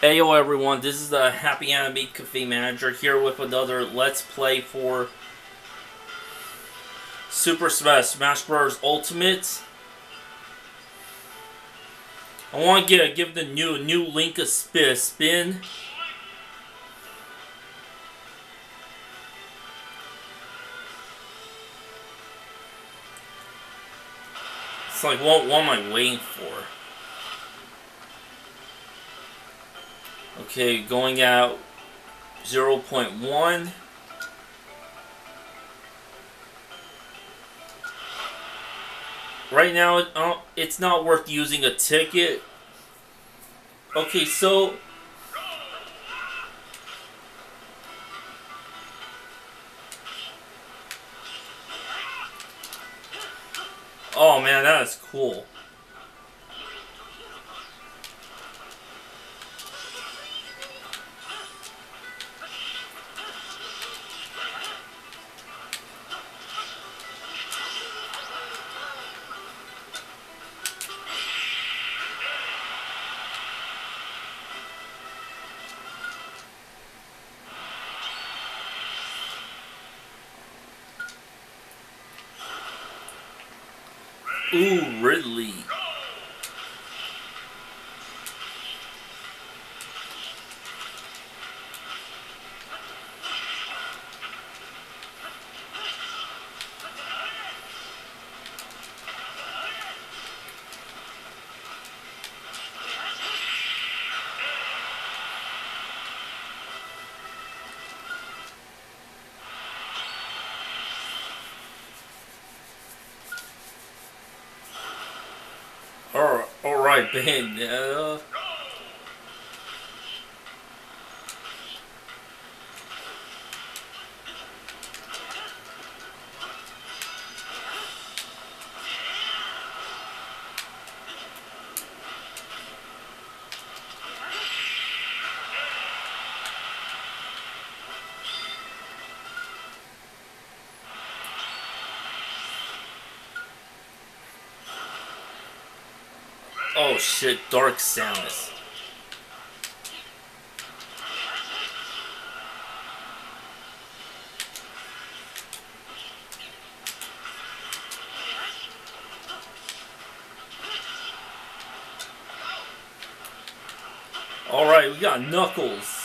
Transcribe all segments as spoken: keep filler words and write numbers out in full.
Heyo everyone, this is the Happy Anime Cafe Manager here with another Let's Play for Super Smash Smash Bros. Ultimate. I want to get give the new new Link a spin. A spin. It's like what what am I waiting for? Okay, going out zero point one. Right now, it, uh, it's not worth using a ticket. Okay, so... Oh man, that is cool. Ooh, Ridley. Alright, alright, Ben. Uh... Oh shit, Dark Samus. Alright, we got Knuckles.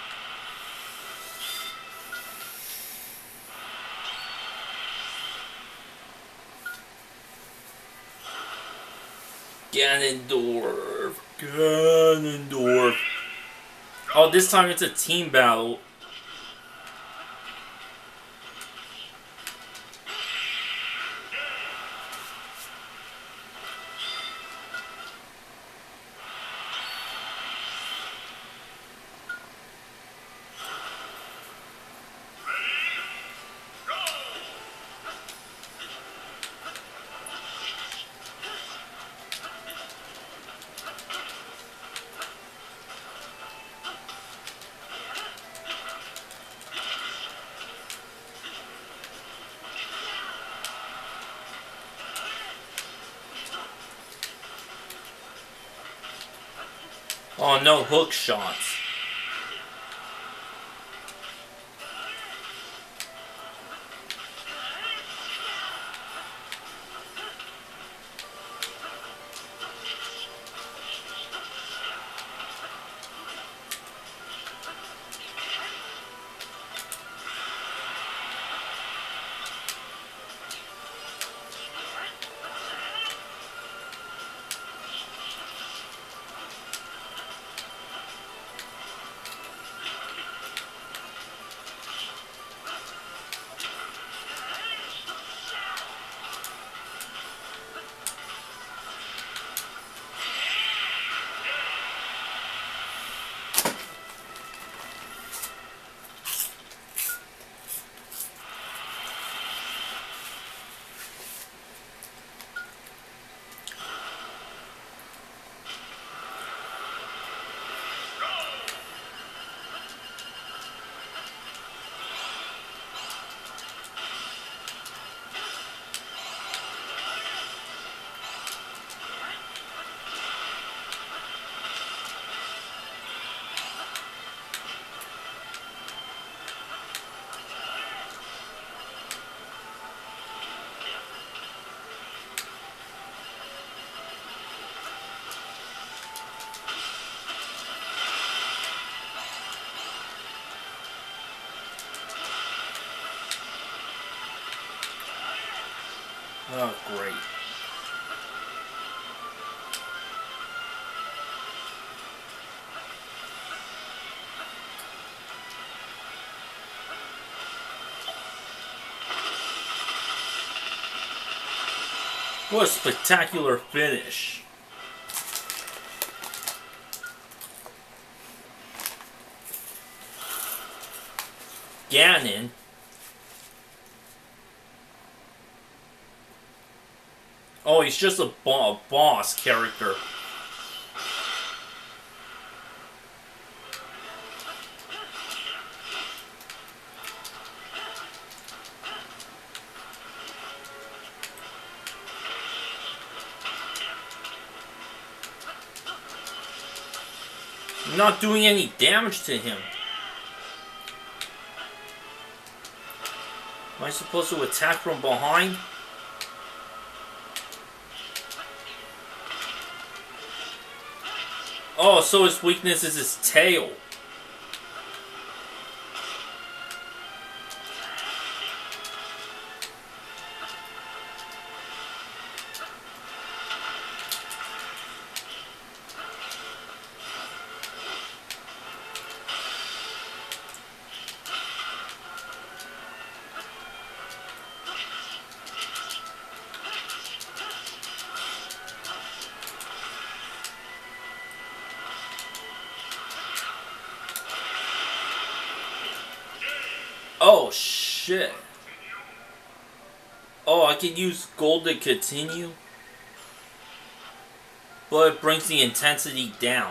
Ganondorf. Ganondorf. Oh, this time it's a team battle. Oh, no hook shots. Oh, great. What a spectacular finish. Ganon. Oh, he's just a bo boss character. I'm not doing any damage to him. Am I supposed to attack from behind? Oh, so his weakness is his tail. Oh, shit. Oh, I can use gold to continue? But it brings the intensity down.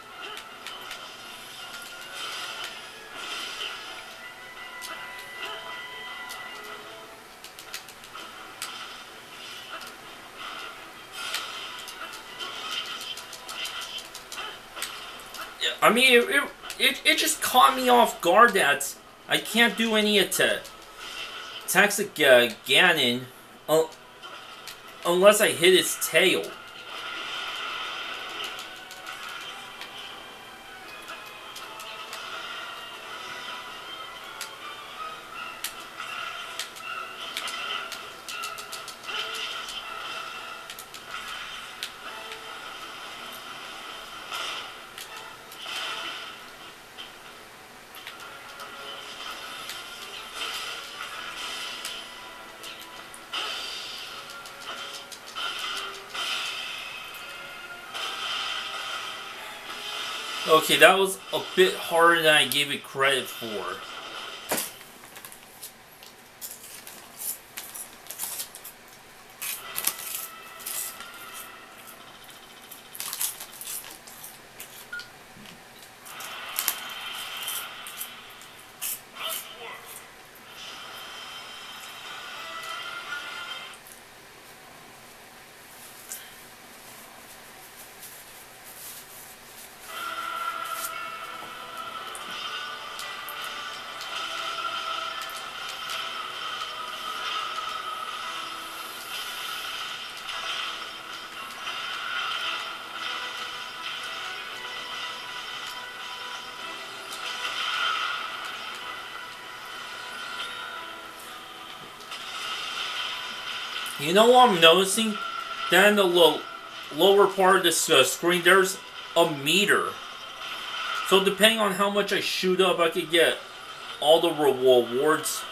I mean, it, it, it, it just caught me off guard that I can't do any attack, attacks at uh, Ganon uh, unless I hit his tail. Okay, that was a bit harder than I gave it credit for. You know what I'm noticing? Down in the low, lower part of this uh, screen, there's a meter. So depending on how much I shoot up, I could get all the rewards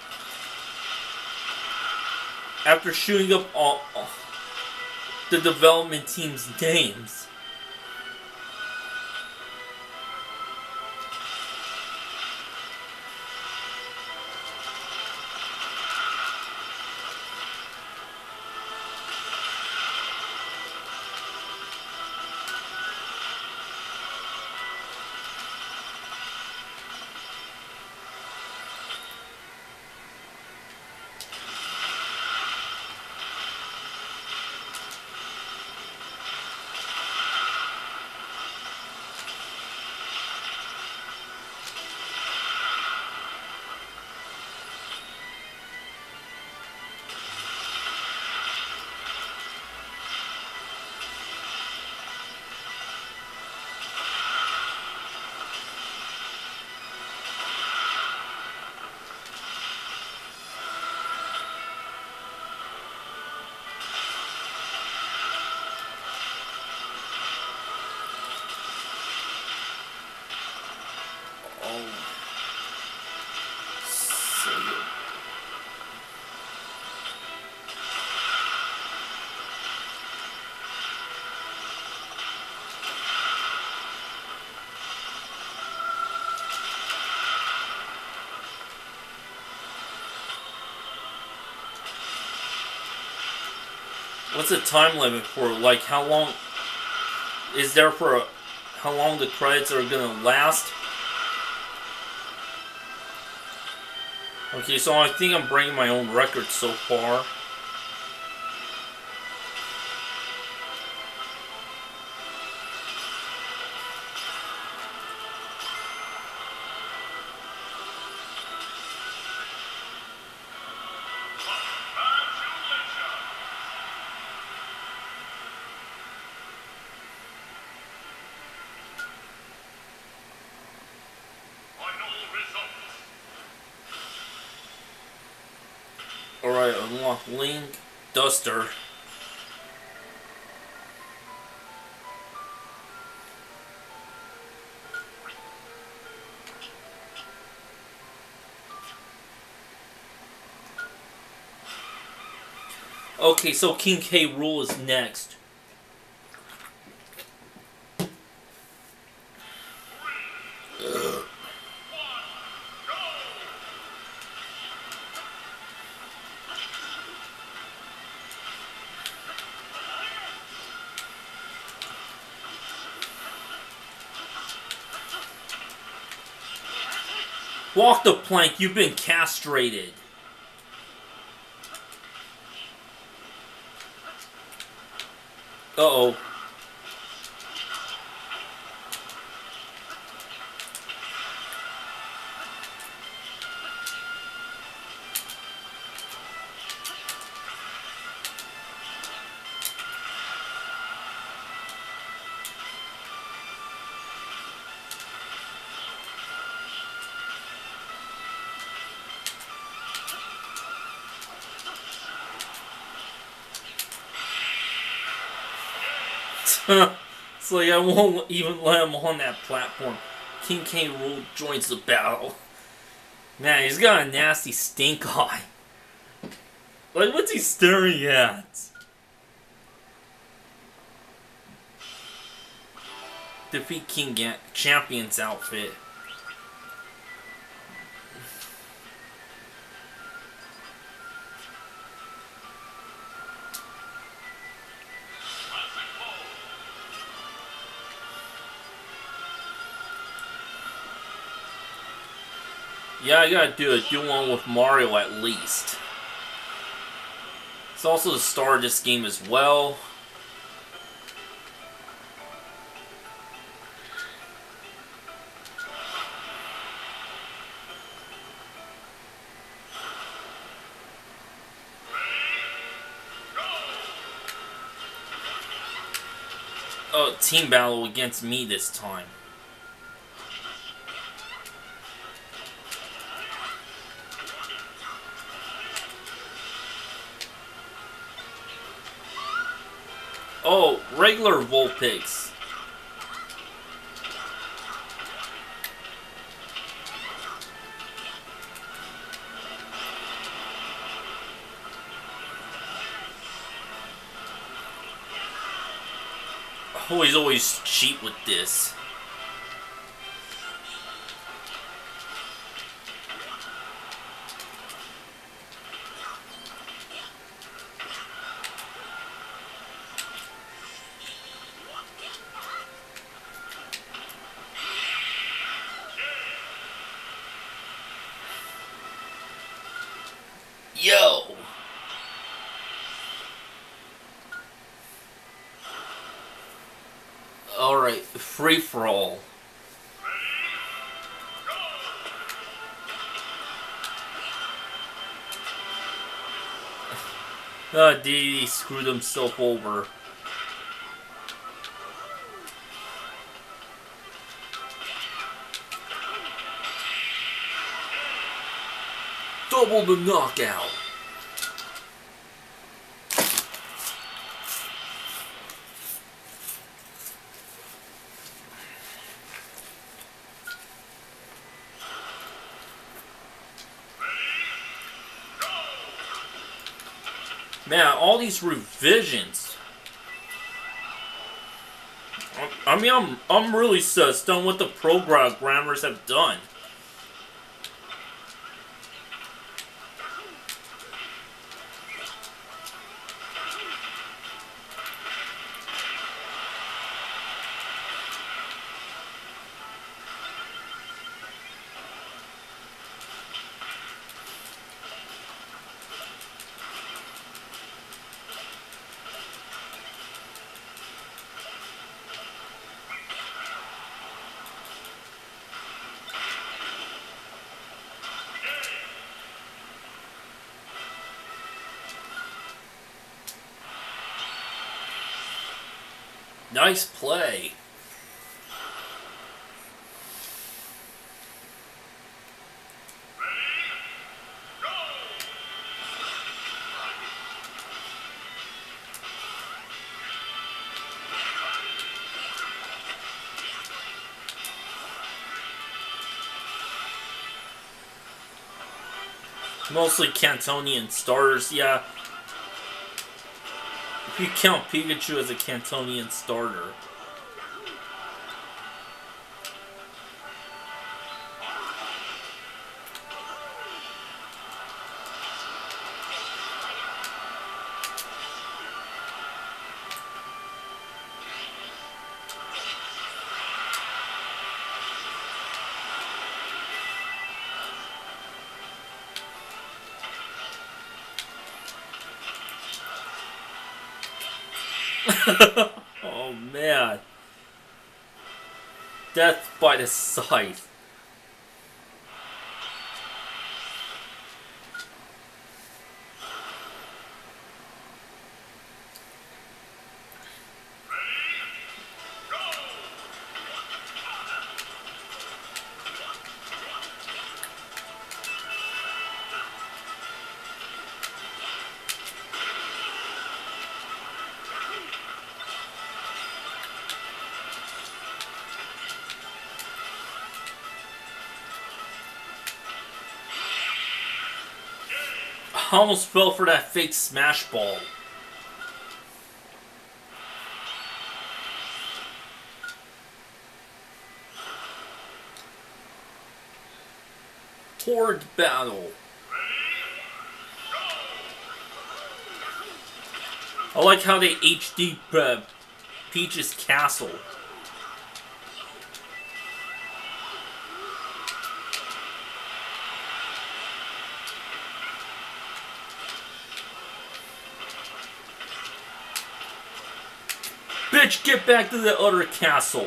after shooting up all, all the development team's names. What's the time limit for, like, how long is there for a, how long the credits are gonna last? Okay, so I think I'm breaking my own record so far. Alright, unlock Link Duster. Okay, so King K. Rool is next. Ugh. Walk the plank, you've been castrated. Uh-oh. It's like I won't even let him on that platform. King K. Rool joins the battle. Man, he's got a nasty stink eye. Like, what's he staring at? Defeat King Ga Champion's outfit. Yeah, I gotta do a duo with Mario at least. It's also the star of this game as well. Oh, team battle against me this time. Oh, regular Vulpix. Oh, he's always cheap with this. Yo! Alright, free for all. Ah, uh, he screwed himself over. Double the knockout. Man, all these revisions. I mean, I'm I'm really stunned on what the programmers have done. Nice play. Mostly Cantonian starters, yeah. If you count Pikachu as a Cantonian starter. Oh man. Death by the scythe. I almost fell for that fake smash ball. Horde battle. I like how they H D uh, Peach's castle. Bitch, get back to the other castle.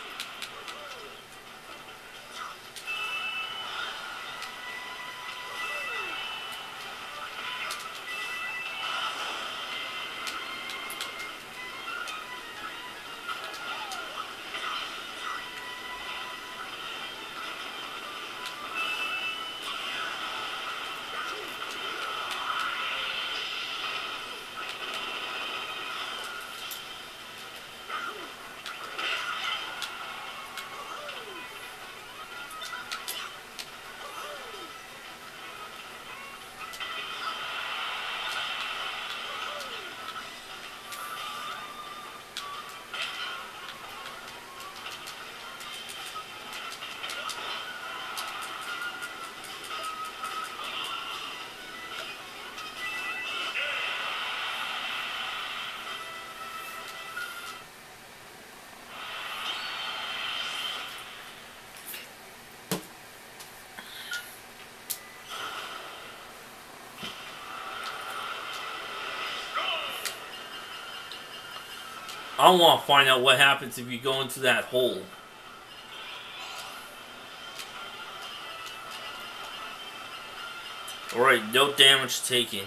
I want to find out what happens if you go into that hole. Alright, no damage taken.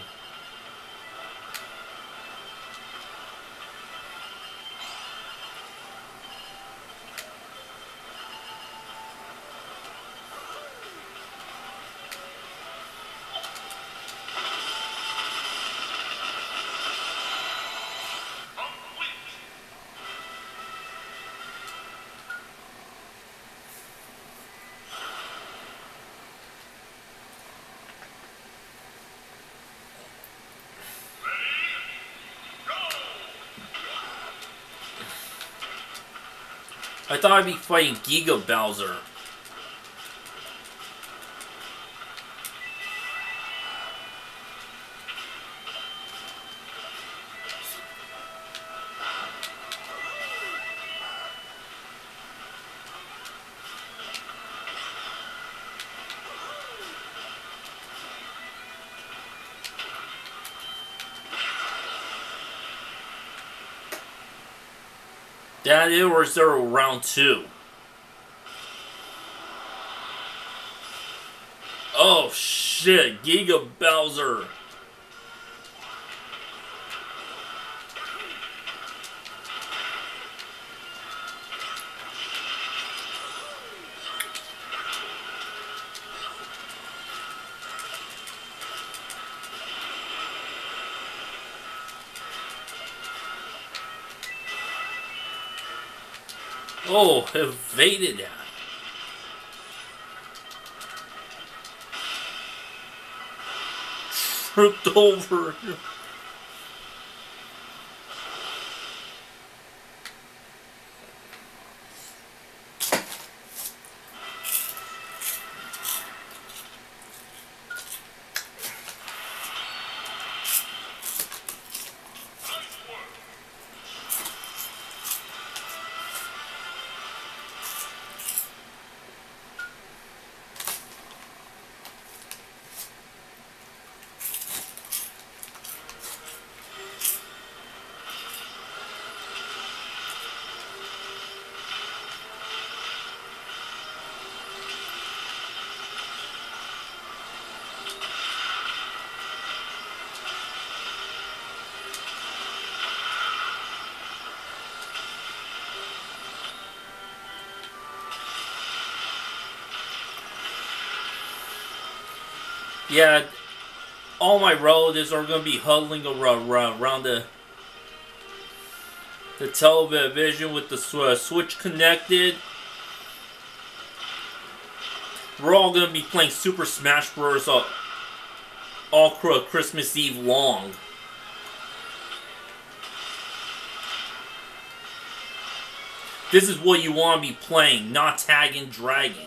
I thought I'd be fighting Giga Bowser. That is, or is there a round two? Oh shit, Giga Bowser. Oh, evaded that. Tripped over. Yeah, all my relatives are going to be huddling around, around the the television with the uh, switch connected. We're all going to be playing Super Smash Bros. all, all Christmas Eve long. This is what you want to be playing, not tag and dragging.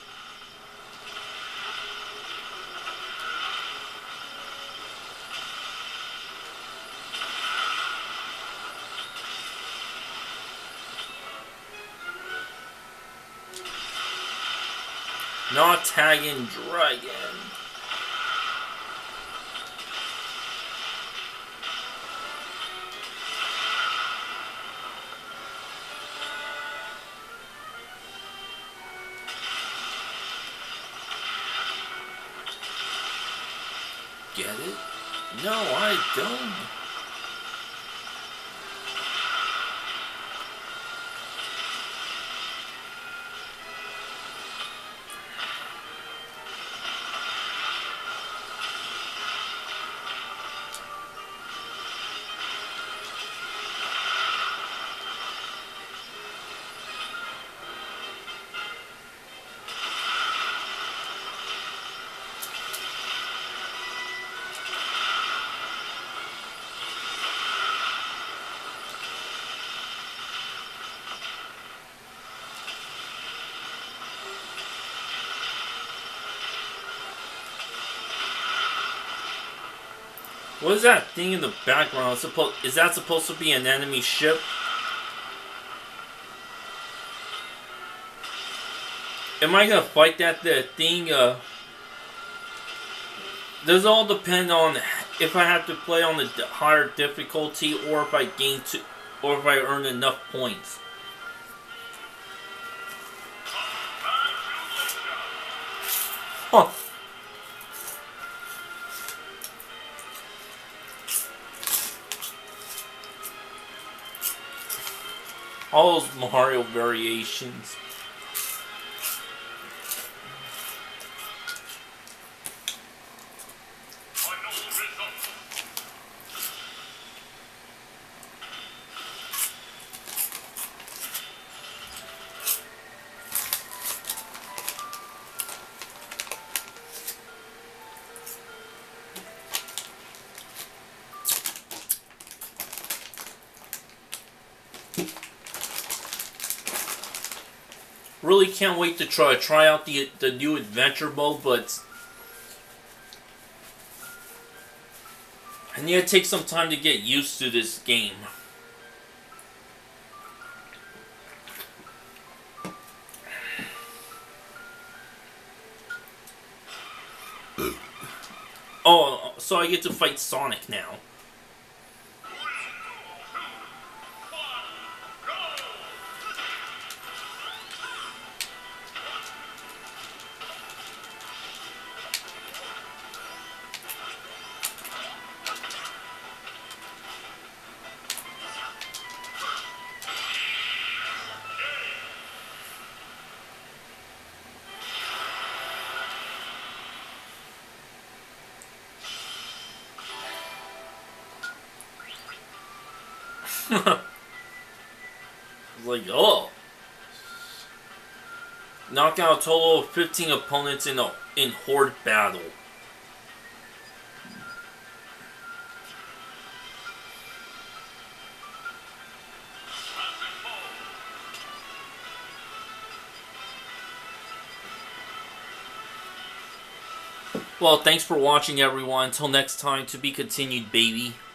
Not tagging dragon. Get it? No, I don't. What is that thing in the background? Supposed is that supposed to be an enemy ship? Am I gonna fight that the thing? Uh, does all depend on if I have to play on the higher difficulty, or if I gain to, or if I earn enough points. Huh. All those Mario variations. Really can't wait to try try out the the new adventure mode, but I need to take some time to get used to this game. Oh, so I get to fight Sonic now. Like, oh. Knock out a total of fifteen opponents in a in Horde battle. Well, thanks for watching, everyone. Until next time, to be continued, baby.